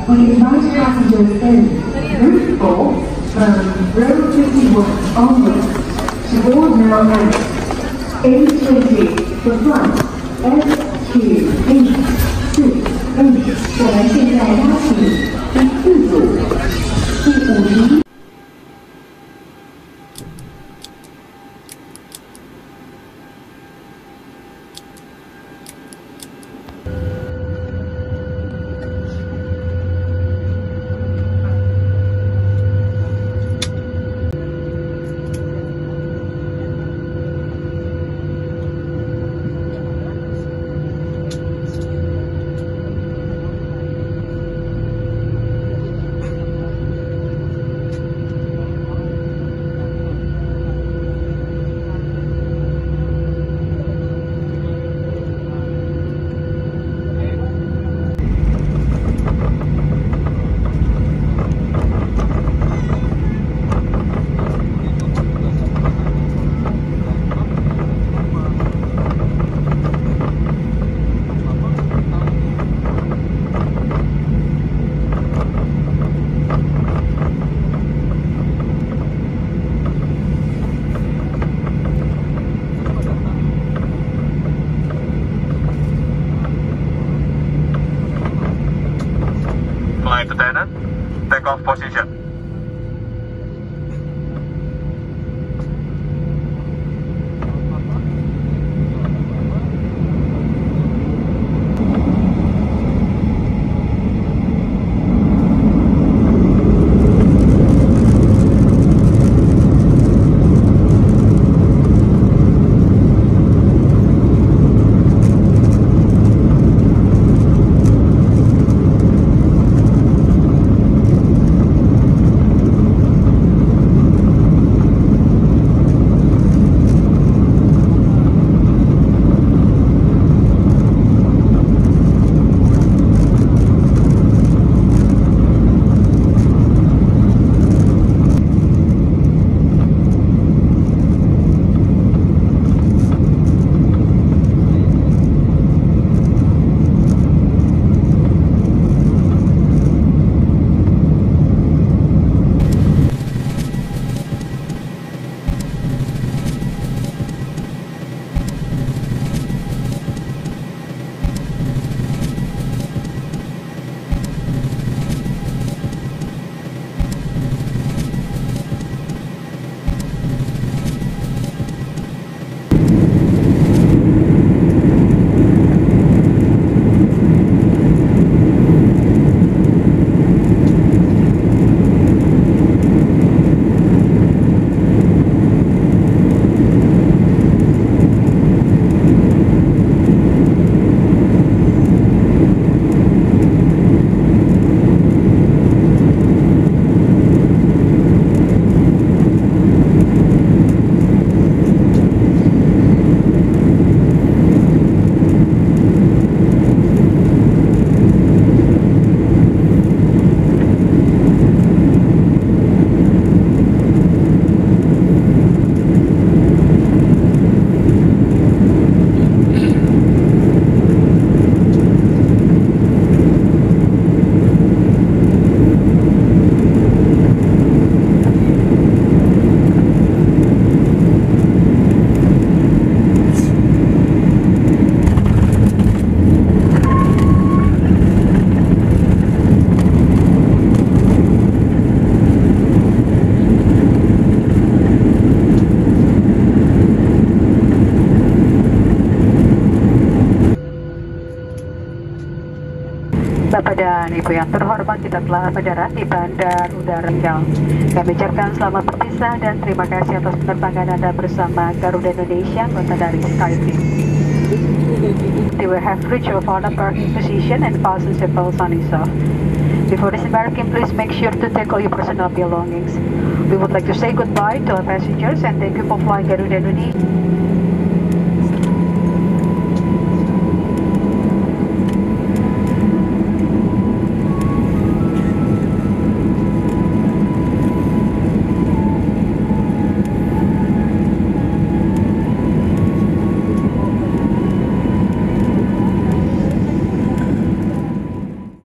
we invite passengers in Route 4 from Road 51 onwards to board now at A20 for flight SQ823。我们现在邀请第四组、第5名。 Flight attendant, take off position. Bapak dan Ibu yang terhormat, kita telah mendarat di Bandar Udara Ringgal. Kami ucapkan selamat berpisah dan terima kasih atas penerbangan Anda bersama Garuda Indonesia, anggota dari SkyTeam. We have reached your final parking position and fasten seatbelts on is off. Before disembarking, please make sure to take all your personal belongings. We would like to say goodbye to our passengers and thank you for flying Garuda Indonesia.